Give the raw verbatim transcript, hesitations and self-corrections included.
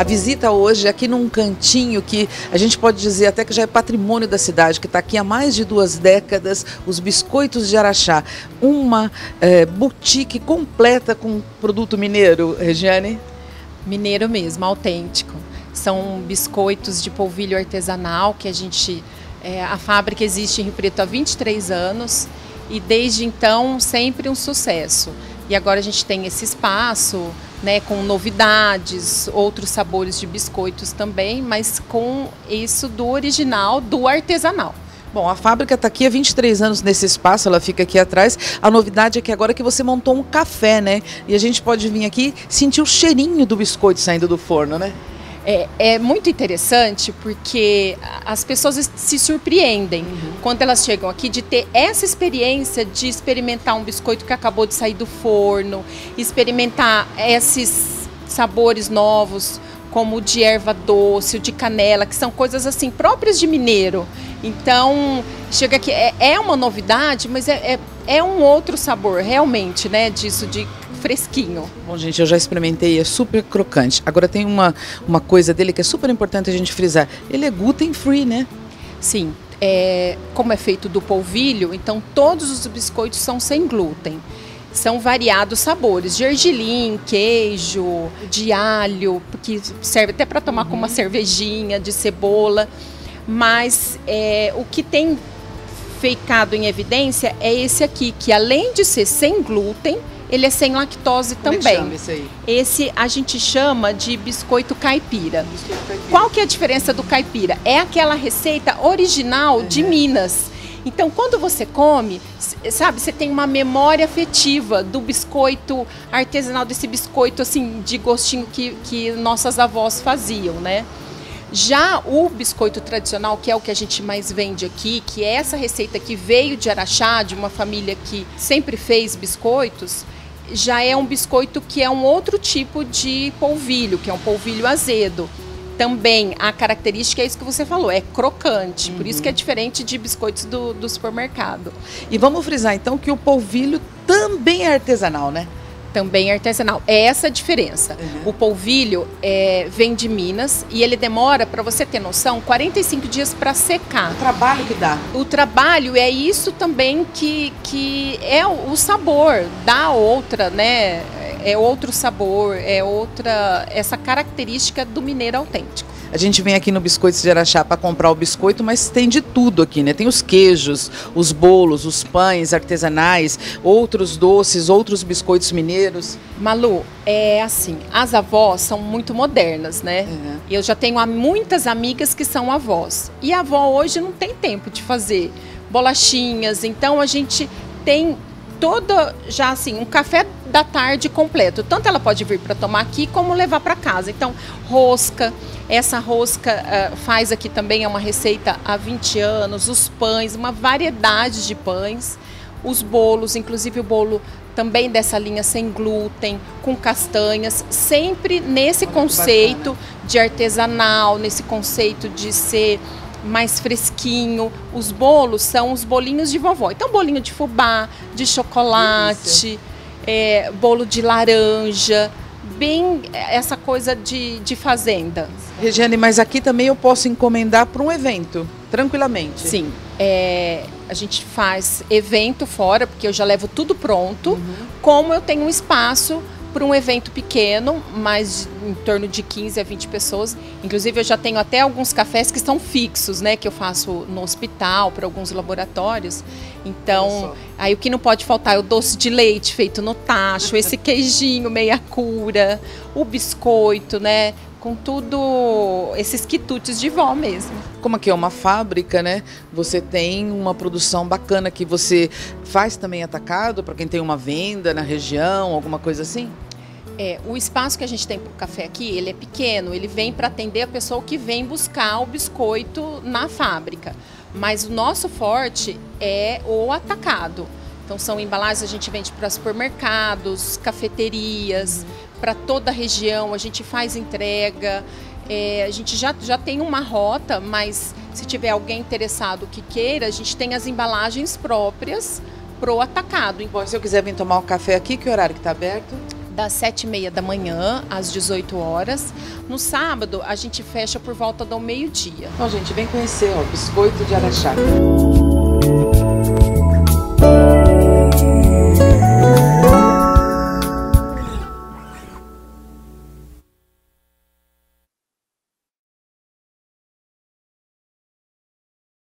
visita hoje aqui num cantinho que a gente pode dizer até que já é patrimônio da cidade, que está aqui há mais de duas décadas, os Biscoitos de Araxá. Uma é, boutique completa com produto mineiro, Regiane? Mineiro mesmo, autêntico. São biscoitos de polvilho artesanal que a gente... É, a fábrica existe em Rio Preto há vinte e três anos e desde então sempre um sucesso. E agora a gente tem esse espaço, né, com novidades, outros sabores de biscoitos também, mas com isso do original, do artesanal. Bom, a fábrica está aqui há vinte e três anos nesse espaço, ela fica aqui atrás. A novidade é que agora que você montou um café, né? E a gente pode vir aqui sentir o cheirinho do biscoito saindo do forno, né? É, é muito interessante porque as pessoas se surpreendem uhum. quando elas chegam aqui de ter essa experiência de experimentar um biscoito que acabou de sair do forno, experimentar esses sabores novos, como o de erva doce, o de canela, que são coisas assim próprias de mineiro. Então, chega aqui, é, é uma novidade, mas é, é, é um outro sabor realmente, né, disso de fresquinho. Bom, gente, eu já experimentei, é super crocante. Agora tem uma, uma coisa dele que é super importante a gente frisar. Ele é gluten free, né? Sim. É, como é feito do polvilho, então todos os biscoitos são sem glúten. São variados sabores, gergelim, queijo, de alho, que serve até para tomar uhum. com uma cervejinha, de cebola. Mas é, o que tem ficado em evidência é esse aqui, que além de ser sem glúten, ele é sem lactose Como também. É que chama esse aí? Esse a gente chama de biscoito caipira. Biscoito caipira. Qual que é a diferença do caipira? É aquela receita original uhum. de Minas. Então, quando você come, sabe, você tem uma memória afetiva do biscoito artesanal, desse biscoito assim de gostinho que, que nossas avós faziam, né? Já o biscoito tradicional, que é o que a gente mais vende aqui, que é essa receita que veio de Araxá, de uma família que sempre fez biscoitos, já é um biscoito que é um outro tipo de polvilho, que é um polvilho azedo. Também a característica é isso que você falou, é crocante, uhum. por isso que é diferente de biscoitos do, do supermercado. E vamos frisar então que o polvilho também é artesanal, né? Também é artesanal. É essa a diferença. Uhum. O polvilho é, vem de Minas e ele demora, para você ter noção, quarenta e cinco dias para secar. O trabalho que dá. O trabalho é isso também que, que é o sabor, dá outra, né? É outro sabor, é outra, essa característica do mineiro autêntico. A gente vem aqui no Biscoitos de Araxá para comprar o biscoito, mas tem de tudo aqui, né? Tem os queijos, os bolos, os pães artesanais, outros doces, outros biscoitos mineiros. Malu, é assim, as avós são muito modernas, né? Uhum. Eu já tenho muitas amigas que são avós. E a avó hoje não tem tempo de fazer bolachinhas, então a gente tem toda, já assim, um café da tarde completo. Tanto ela pode vir para tomar aqui, como levar para casa. Então, rosca, essa rosca uh, faz aqui também, é uma receita há vinte anos, os pães, uma variedade de pães, os bolos, inclusive o bolo também dessa linha sem glúten, com castanhas, sempre nesse conceito de artesanal, nesse conceito de ser mais fresquinho. Os bolos são os bolinhos de vovó. Então, bolinho de fubá, de chocolate, é, bolo de laranja, bem essa coisa de, de fazenda. Regiane, mas aqui também eu posso encomendar para um evento, tranquilamente? Sim, é, a gente faz evento fora, porque eu já levo tudo pronto, uhum. como eu tenho um espaço para um evento pequeno, mais em torno de quinze a vinte pessoas. Inclusive, eu já tenho até alguns cafés que são fixos, né? Que eu faço no hospital, para alguns laboratórios. Então, aí o que não pode faltar é o doce de leite feito no tacho, esse queijinho meia cura, o biscoito, né? Com tudo, esses quitutes de vó mesmo. Como aqui é uma fábrica, né? Você tem uma produção bacana que você faz também atacado para quem tem uma venda na região, alguma coisa assim? É, o espaço que a gente tem para o café aqui, ele é pequeno, ele vem para atender a pessoa que vem buscar o biscoito na fábrica. Mas o nosso forte é o atacado. Então são embalagens, a gente vende para supermercados, cafeterias, uhum. para toda a região, a gente faz entrega. É, a gente já, já tem uma rota, mas se tiver alguém interessado que queira, a gente tem as embalagens próprias pro atacado. Bom, se eu quiser vir tomar um café aqui, que horário que está aberto? das sete e meia da manhã às dezoito horas. No sábado, a gente fecha por volta do meio-dia. Então, gente, vem conhecer, ó, Biscoito de Araxá.